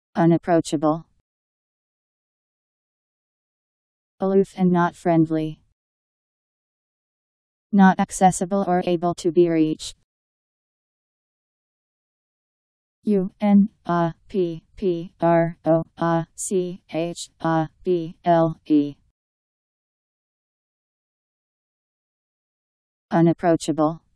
Unapproachable. Aloof and not friendly. Not accessible or able to be reached. Unapproachable. Unapproachable.